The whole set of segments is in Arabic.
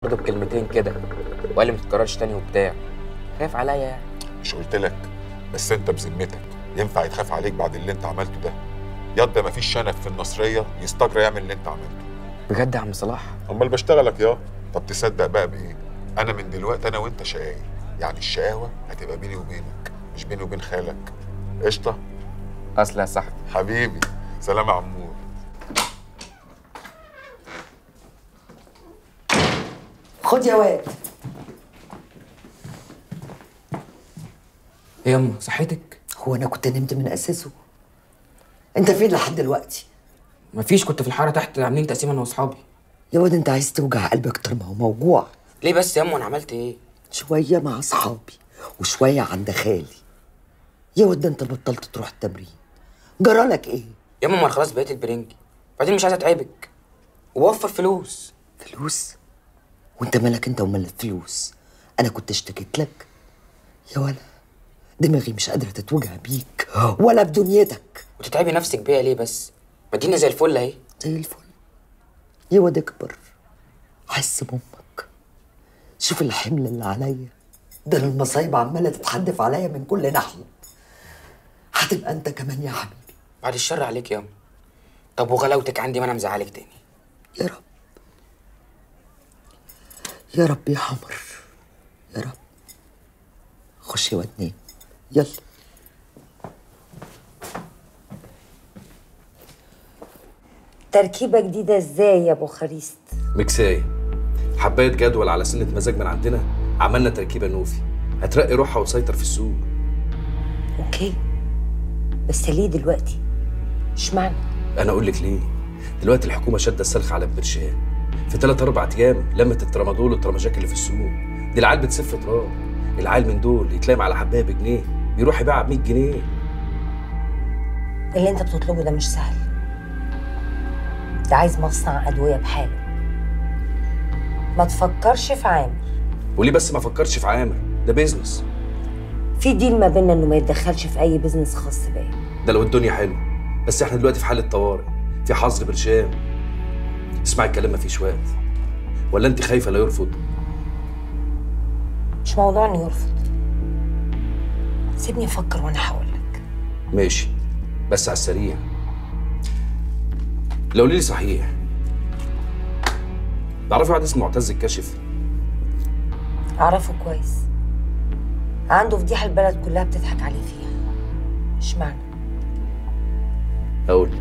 برضه بكلمتين كده وقال لي ما تتكررش تاني وبتاع. خايف عليا يعني. مش قلت لك؟ بس انت بذمتك ينفع يتخاف عليك بعد اللي انت عملته ده؟ ياض ما فيش شنف في النصريه يستجرى يعمل اللي انت عملته. بجد يا عم صلاح؟ امال بشتغلك يا. طب تصدق بقى بايه؟ انا من دلوقتي انا وانت شقايق، يعني الشقاوه هتبقى بيني وبينك مش بيني وبين خالك. قشطه؟ اصل يا صاحبي. حبيبي سلام يا عمور. خد يا واد. ايه يا أما صحتك؟ هو انا كنت نمت من اساسه؟ انت فين لحد دلوقتي؟ مفيش، كنت في الحاره تحت عاملين تقسيمه انا واصحابي. يا واد انت عايز توجع قلبي اكتر ما هو موجوع. ليه بس يا أما؟ انا عملت ايه؟ شويه مع اصحابي وشويه عند خالي. يا واد ده انت بطلت تروح التمرين، جرالك ايه؟ يا أما ما أنا خلاص بقيت البرنجي، بعدين مش عايز اتعبك وبوفر فلوس. فلوس؟ وانت مالك انت ومال الفلوس؟ انا كنت اشتكيت لك؟ يا ولا دماغي مش قادره تتوجع بيك ولا بدنيتك. وتتعبي نفسك بيها ليه بس؟ ما الدنيا زي الفل اهي. زي الفل. يا واد اكبر، حس بامك، شوف الحمل اللي عليا ده، المصايب عماله تتحدف عليا من كل ناحيه. هتبقى انت كمان يا حبيبي. بعد الشر عليك يا أما. طب وغلاوتك عندي ما انا مزعلك تاني. يا رب يا رب يا حمر، يا رب. خش يا واد نام، يلا. تركيبة جديدة ازاي يا ابو خريست؟ مكساية حباية جدول على سنة مزاج من عندنا، عملنا تركيبة نوفي هترقي روحها وتسيطر في السوق. اوكي، بس ليه دلوقتي؟ اشمعنى؟ أنا أقول لك ليه؟ دلوقتي الحكومة شادة السلخ على البرشام، في 3-4 أيام لمت الترامادول والتراماجاك اللي في السوق. دي العيال بتسف تراب، العيال من دول يتلاقي على حباية بجنيه بيروح يبيعها ب 100 جنيه. اللي انت بتطلبه ده مش سهل، ده عايز مصنع أدوية بحاله. ما تفكرش في عامر. وليه بس ما فكرش في عامر؟ ده بيزنس. في ديل ما بيننا انه ما يتدخلش في اي بيزنس خاص بيا. ده لو الدنيا حلوه، بس احنا دلوقتي في حالة طوارئ، في حظر برشام. اسمعي الكلام ما فيش وقت، ولا انت خايفة لا يرفض؟ مش موضوع انه يرفض، سيبني افكر وانا هقول لك. ماشي، بس على السريع. لو لي صحيح، تعرفي واحد اسمه معتز الكاشف؟ اعرفه كويس، عنده فضيحه البلد كلها بتضحك عليه فيها. اشمعنى؟ اقول لك.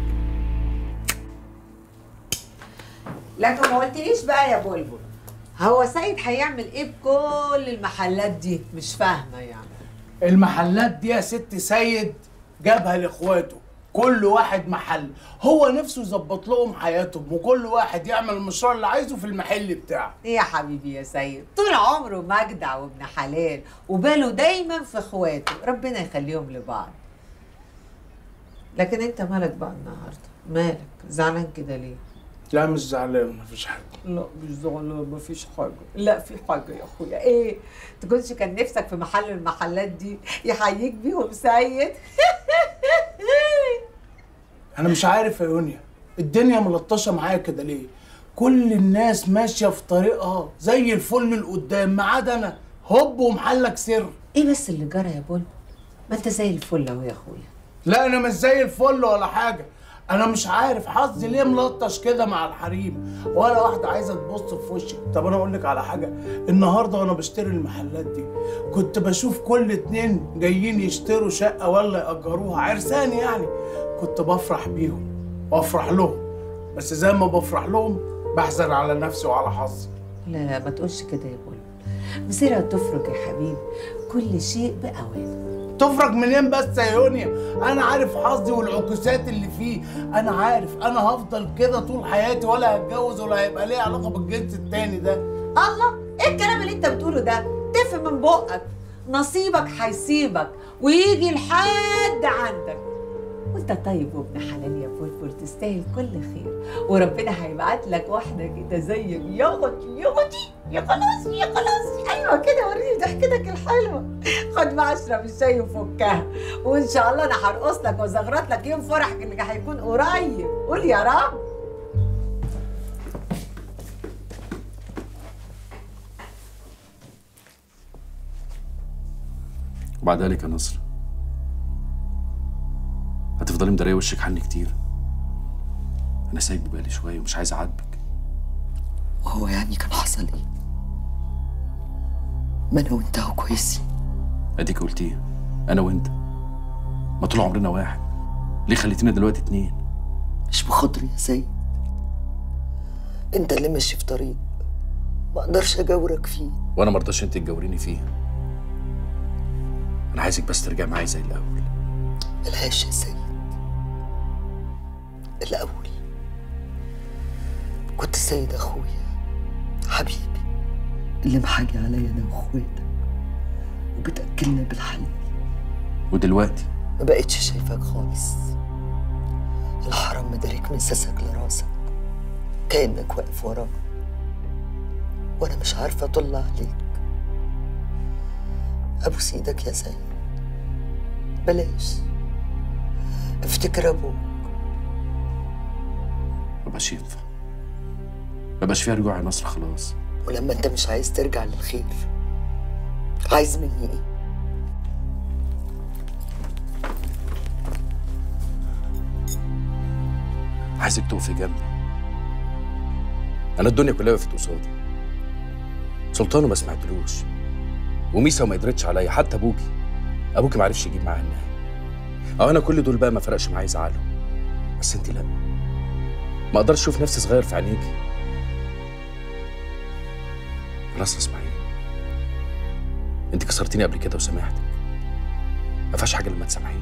لكن ما قلتليش بقى يا بلبل، هو سيد هيعمل ايه بكل المحلات دي؟ مش فاهمه يعني. المحلات دي يا ست سيد جابها لاخواته، كل واحد محل، هو نفسه يظبط لهم حياتهم وكل واحد يعمل المشروع اللي عايزه في المحل بتاعه. ايه يا حبيبي يا سيد، طول عمره مجدع وابن حلال وباله دايما في اخواته، ربنا يخليهم لبعض. لكن انت مالك بقى النهارده؟ مالك زعلان كده ليه؟ لا مش زعلان، مفيش حاجه. لا مش زعلان، مفيش حاجه. لا في حاجه يا اخويا. ايه؟ تكونش كان نفسك في محل من المحلات دي يحييك بيهم سيد؟ انا مش عارف يا يونيا، الدنيا ملطشه معايا كده ليه؟ كل الناس ماشيه في طريقها زي الفل لقدام، ما عدا انا هوب ومحلك سر. ايه بس اللي جرى يا بول؟ ما انت زي الفل اهو يا اخويا. لا انا مش زي الفل ولا حاجه، انا مش عارف حظي ليه ملطش كده مع الحريم، ولا واحده عايزه تبص في وشي. طب انا اقول لك على حاجه، النهارده وانا بشتري المحلات دي كنت بشوف كل 2 جايين يشتروا شقه ولا ياجروها عرسان يعني، كنت بفرح بيهم وافرح لهم، بس زي ما بفرح لهم بحزن على نفسي وعلى حظي. لا ما تقولش كده يا بول، مصيرها تفرج يا حبيبي، كل شيء بأوانه. تفرج منين بس يا يونيا؟ انا عارف حظي والعكوسات اللي فيه، انا عارف انا هفضل كده طول حياتي، ولا هتجوز ولا هيبقى ليا علاقه بالجنس التاني ده. الله، ايه الكلام اللي انت بتقوله ده؟ تفهم من بقك، نصيبك هيسيبك ويجي لحد عندك. وانت طيب وابن حلال يا بلبل، تستاهل كل خير، وربنا هيبعت لك واحده كده زيك ياخدي يا خلاص يا خلاص. ايوه كده، وريني ضحكتك الحلوه. خد بقى اشرب الشاي وفكها، وان شاء الله انا هرقص لك وازغرط لك يوم فرحك اللي هيكون قريب. قول يا رب. وبعد ذلك يا نصر هتفضلي مداريه وشك عني كتير. انا سايب بالي شويه ومش عايز اعاتبك. وهو يعني كان حصل ايه؟ ما انا وانت اهو كويسين. اديك قلتيه، انا وانت ما طول عمرنا واحد، ليه خليتينا دلوقتي اتنين؟ مش بخاطري يا سيد، انت اللي ماشي في طريق ما اقدرش اجاورك فيه. وانا ما ارضاش انت تجاوريني فيه. انا عايزك بس ترجع معايا زي الاول. ملهاش يا سيد، الاول كنت سيد اخويا حبيبي اللي محاجي عليا انا واخواتك وبتاكلنا بالحلال. ودلوقتي ما بقتش شايفاك خالص. الحرام مدارك من ساسك لراسك كأنك واقف وراه وانا مش عارفه اطل عليك. ابوس ايدك يا سيد، بلاش. افتكر ابوك. مبقاش ينفع، مبقاش فيها رجوع يا نصر خلاص. ولما انت مش عايز ترجع للخير عايز مني ايه؟ عايزك تقفي جنبي. انا الدنيا كلها وقفت قصادي. سلطانه ما سمعتلوش، وميسا ما قدرتش عليا، حتى ابوكي ما عرفش يجيب معايا النهايه. انا كل دول بقى ما فرقش معايا يزعلوا، بس انت لا، ما اقدرش اشوف نفسي صغير في عينيكي. خلاص اسمعيني، انت كسرتيني قبل كده وسامحتك، ما فيهاش حاجه لما تسامحيني.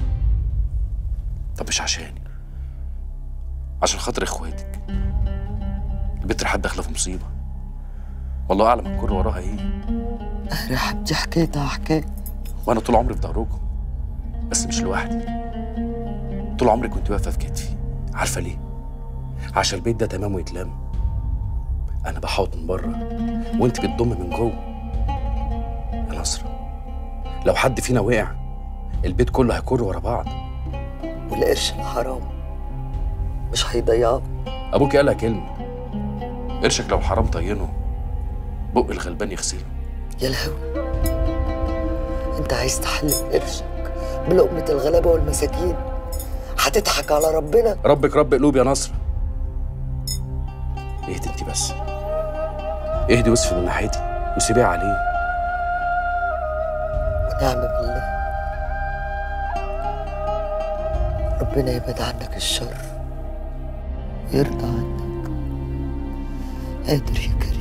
طب مش عشاني، عشان خاطر اخواتك. البنت راحت داخله في مصيبه، والله اعلم الكل وراها ايه. راح دي حكايتها حكايه، وانا طول عمري في ظهركم، بس مش لوحدي. طول عمري كنت واقفه في كتفي. عارفه ليه؟ عشان البيت ده تمام ويتلم. انا بحاوط من بره وانت بتضم من جوه. يا نصر، لو حد فينا وقع البيت كله هيكر ورا بعض. والقرش الحرام مش هيضيعه. ابوكي قالها كلمه، قرشك لو حرام طينه بق الغلبان يغسله. يا لهوي، انت عايز تحل قرشك بلقمة الغلابة والمساكين؟ هتضحك على ربنا؟ ربك رب قلوب يا نصر. اهدي انت بس، اهدي واصفي من ناحيتي وسيبيها عليه. ونعم بالله، ربنا يبعد عنك الشر ويرضى عنك. قادر يا كريم.